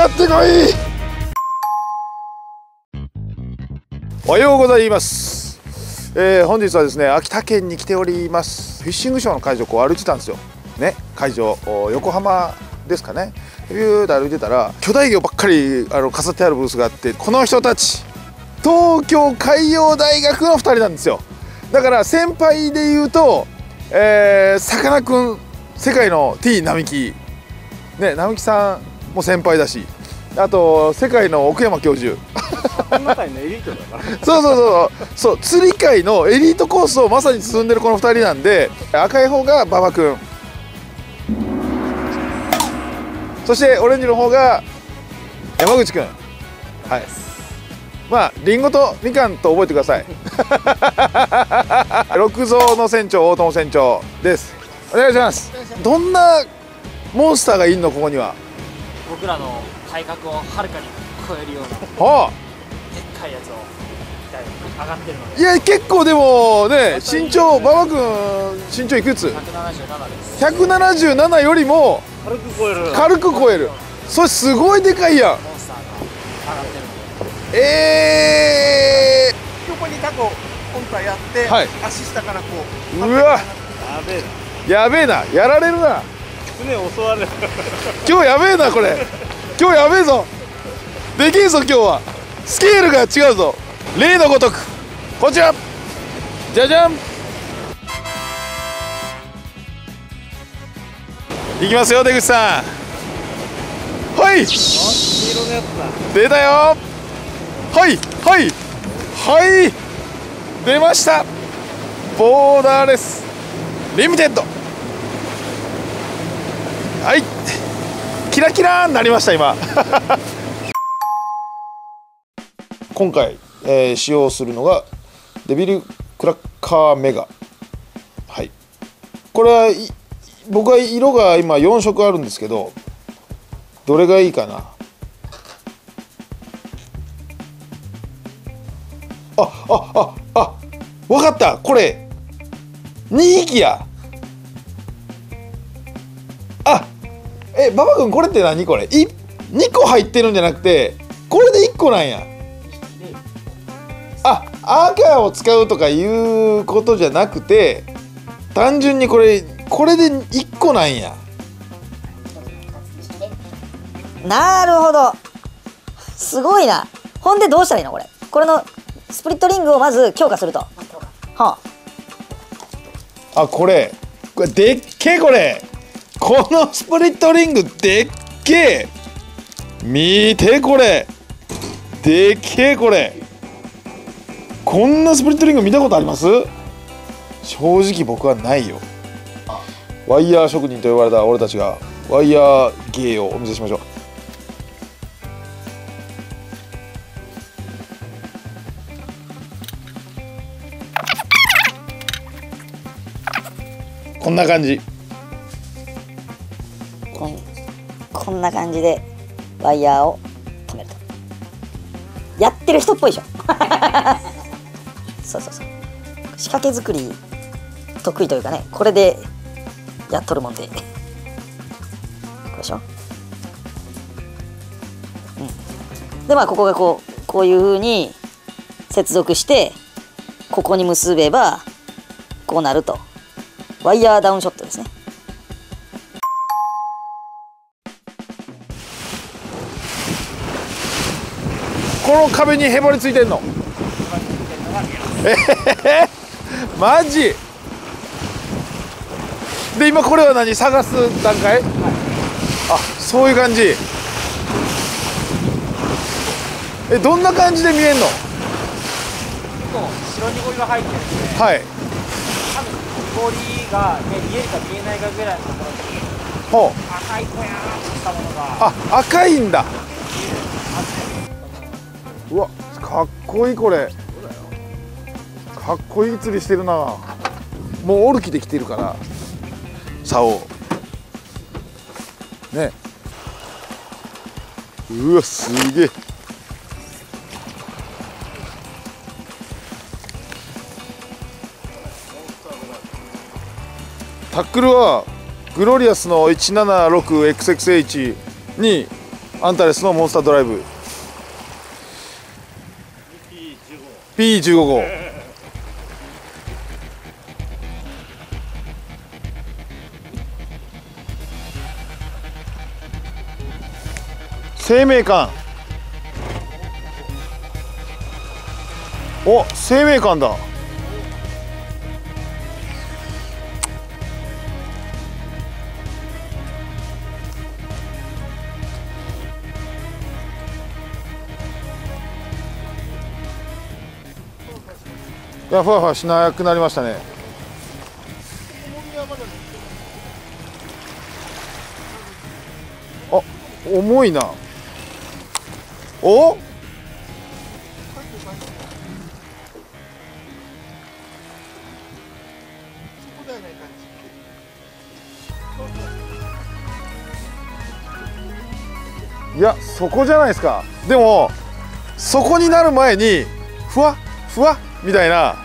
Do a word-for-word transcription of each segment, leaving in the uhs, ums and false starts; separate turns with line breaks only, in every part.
がってこい。おはようございます。えー、本日はですね、秋田県に来ております。フィッシングショーの会場こう歩いてたんですよね。会場横浜ですかね。ビューって歩いてたら巨大魚ばっかりあの飾ってあるブースがあって、この人たち東京海洋大学のふたりなんですよ。だから先輩で言うと、えー、さかなクン世界の T 並木ね、並木さんも先輩だし、あと世界の奥山教授そうそうそうそう釣り界のエリートコースをまさに進んでるこのふたりなんで、赤い方が馬場君、そしてオレンジの方が山口君。はい、まあリンゴとみかんと覚えてください六蔵の船長大友船長です。お願いします。どんなモンスターがいんのここには。
僕らの体格をはるかに超えるような、
はあ、
でっかいやつを上がってるので。
いや結構でもね、身長馬場君身長いくつ？
ひゃくななじゅうななです。
ひゃくななじゅうななよりも
軽く超える
軽く超える。それすごいでかいやん。
モンスターが上がってるので。
ええ
ー、横にタコ本体やって、はい、足下からこう。
うわ、やべえな、やべえな、やられるな。
船を襲われる
今日やべえなこれ。今日やべえぞ。できんぞ今日は。スケールが違うぞ。例のごとくこちらじゃじゃん。いきますよ出口さん。はい、出たよ。はいはいはい、出ました。ボーダーレスリミテッド。はい、キラキラになりました今今回、えー、使用するのがデビルクラッカーメガ。はい、これは僕は色が今よんしょくあるんですけど、どれがいいかな。ああああ、分かった。これにひきや。あ、え、馬場君これって何これ、いにこ入ってるんじゃなくてこれでいっこなんや。あ、赤を使うとかいうことじゃなくて、単純にこれこれでいっこなんや。
なるほど、すごいな。ほんでどうしたらいいのこれ。これのスプリットリングをまず強化すると。はあ、
あ、これこれでっけえ。これこのスプリットリングでっけえ。見てこれでっけえ。これこんなスプリットリング見たことあります？正直僕はないよ。ワイヤー職人と呼ばれた俺たちがワイヤー芸をお見せしましょう。こんな感じ。
こんこんな感じでワイヤーを止めると。やってる人っぽいでしょそうそうそう、仕掛け作り得意というかね、これでやっとるもんでこれでしょ、うん、でまあここがこうこういう風に接続してここに結べばこうなると。ワイヤーダウンショットですね。
この壁にへばりついてんの？ええー、マジで。今これは何探す段階？はい、あ、そういう感じ。え、どんな感じで見えんの？
白濁りが入ってるんで、
はい、
多分濁りが、ね、見えるか見えないかぐらいのところに
ほう、
赤いぽやーっとしたものが。
あ、赤いんだ。うわ、かっこいい。これかっこいい釣りしてるな。もうオルキできてるから竿ね。うわ、すげえ。タックルはグロリアスの いちななろくエックスエックスエイチ にアンタレスのモンスタードライブ ピーじゅうご 号。生命館。お、生命館だ。いや、ふわふわしなくなりましたね。あ、重いな。お？いや、そこじゃないですか。でもそこになる前にふわふわみたいな。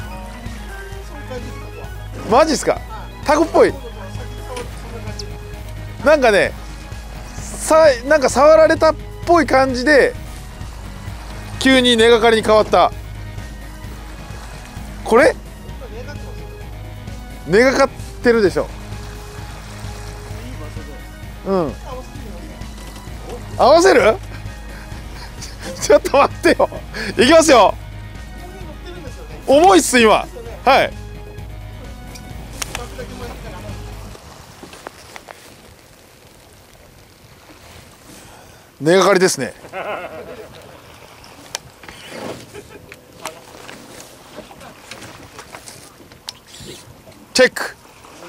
マジっすか。タコっぽい。なんかね、さなんか触られたっぽい感じで急に根がかりに変わった。これ根がかってるでしょ。うん、合わせるちょっと待ってよ。いきますよ。重いっす今。はい。根がかりですね。チェック。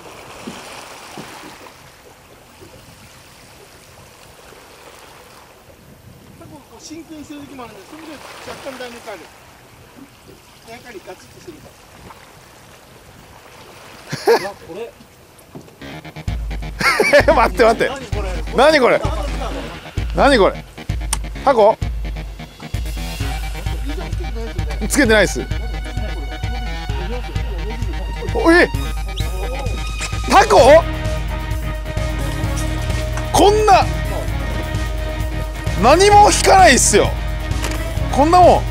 真剣にする時もあるんで、それで若干ダメかかる。やっぱりガチッとしてるから。いや、これ。
待って待って。何これ。何これ。タコ。つけてないです。おい。タコ。こんな。何も引かないっすよ。こんなもん。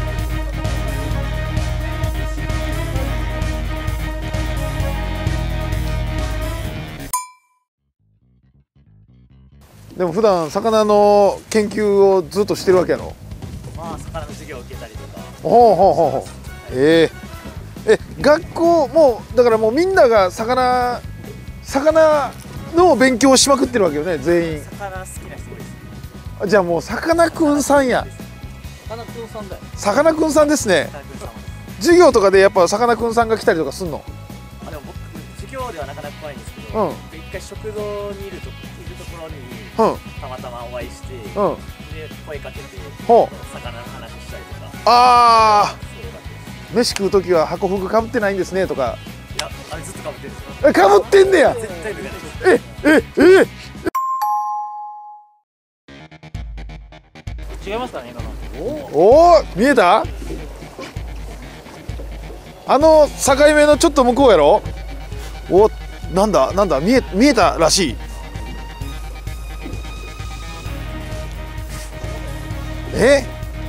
でも普段魚の研究をずっとしてるわけやろ。
まあ魚の授業を受けたりとか。
ほうほうほうほう。えええ、学校もうだからもうみんなが魚魚の勉強をしまくってるわけよね、全員。
魚好きな人多いです。
じゃあもうさかなクンさんや。
さかなクンさんだよ。
さかなクンさんですね。授業とかでやっぱさかなクンさんが来たりとかすんの？
あ、でも僕授業ではなかなか来ないんですけど、
うん、
一回食堂にいるといるところに、
うん、
たまたまお会いして、うん、で声かけて
ほう
魚の話したりとか。
ああ、飯食う時は箱服かぶってないんですねとか。
いや、あれずっとかぶってるんですよ。
え、かぶってんねや。
絶対脱がないです。
えええ
違いますかね、今の。
おお、見えた？あの境目のちょっと向こうやろ。お、なんだなんだ、見え見えたらしい。え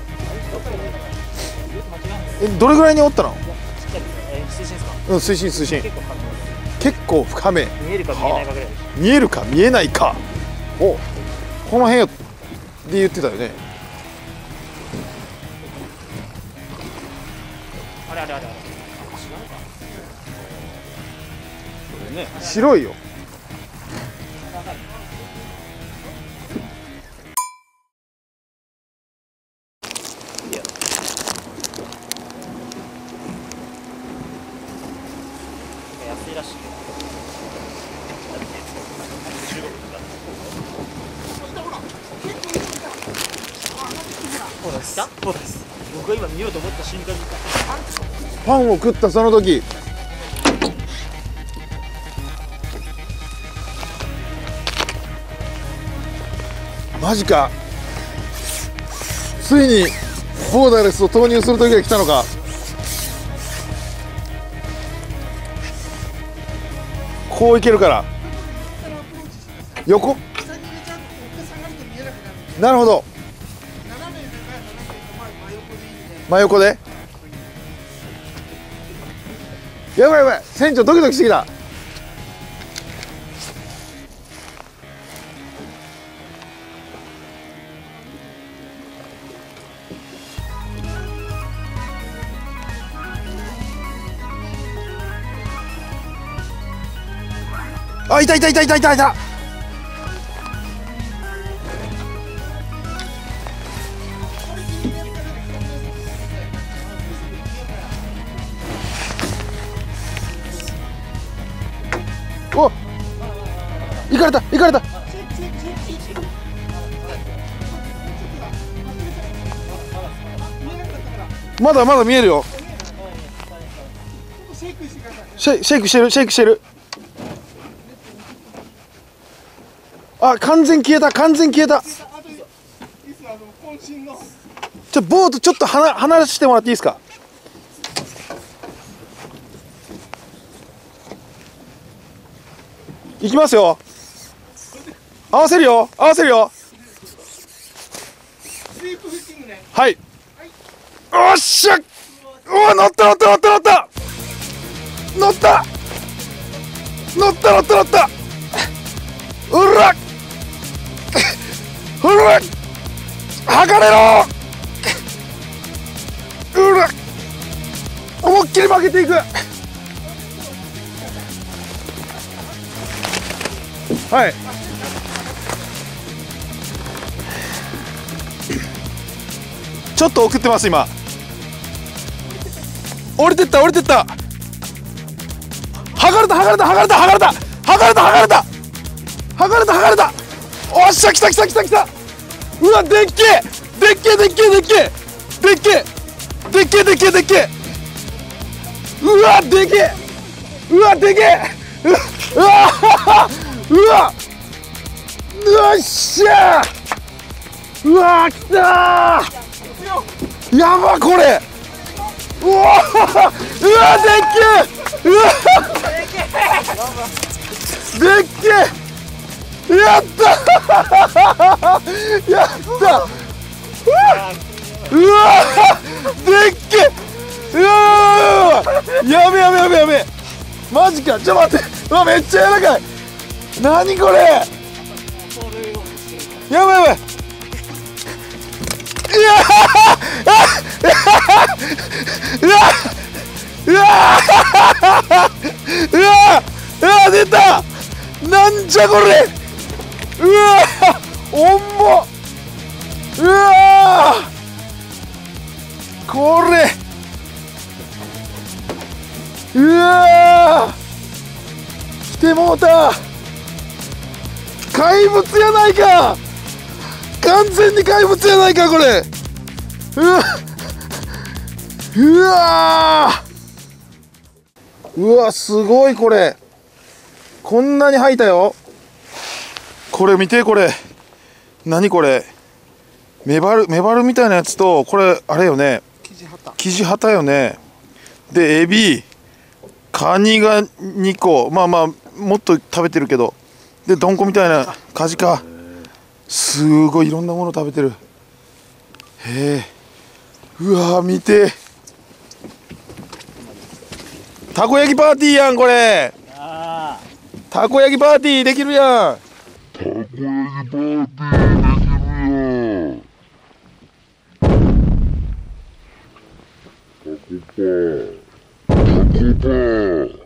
え、どれぐらいにおったの？
水深ですか？
うん、水深水深。結構深め。
見えるか見えないかぐらいです。
見えるか見えないか。お、この辺で言ってたよね。
あれあれあれあれ。
ね、白いよ。
安いらしい。そうです。そうです。僕が今見ようと思った瞬間に
パンを食ったその時。マジか。ついにボーダーレスを投入する時が来たのか。こういけるから横。なるほど。 真横で。やばいやばい、船長ドキドキしてきた。あ、いたいたいたいたいたいた。お、行かれた行かれた。まだまだ見えるよ。シェイクしてるシェイクしてる。あ、完全消えた完全消えた。ちょボートちょっと離離らしてもらっていいですか。行きますよ。合わせるよ合わせるよ。はい。おっしゃ。うわ、乗った乗った乗った乗った乗った乗った乗った乗った。うらっうらっはがれろ。うらっ思いっきり負けていく。はい。ちょっと送ってます今。降りてった降りてった。剥がれた剥がれた剥がれた剥がれた剥がれた剥がれた剥がれた剥がれた。おっしゃ、来た来た来た来た。うわ、でっけえでっけえでっけえでっけえでっけえでっけえでっけえでっけえ。うわ、でけえ。うわ、でけえ。うわうわよっしゃー。うわー、きたー。やばこれ。うわうわ、でっけえ。うわでっけえ。やったやったうわでっけえ。うわやべやべやべやべ。マジか。ちょっと待って。うわ、めっちゃ柔らかい。何これ。やばいやばい。いやうわうわうわうわ出た。なんじゃこれ。うわ重っ。うわこれ。うわ来てもうた。怪物やないか。完全に怪物やないかこれ。うわうわうわ、すごいこれ。こんなに吐いたよ。これ見てこれ。何これ。メバルメバルみたいなやつと、これあれよね、キジハタよね。でエビ、カニがにこ、まあまあもっと食べてるけど、でドンコみたいなカジか。すごいいろんなもの食べてる。へえ。うわ見て、たこ焼きパーティーやんこれ。たこ焼きパーティーできるやん。たこ焼きパーティーできるやん。タコパータコパー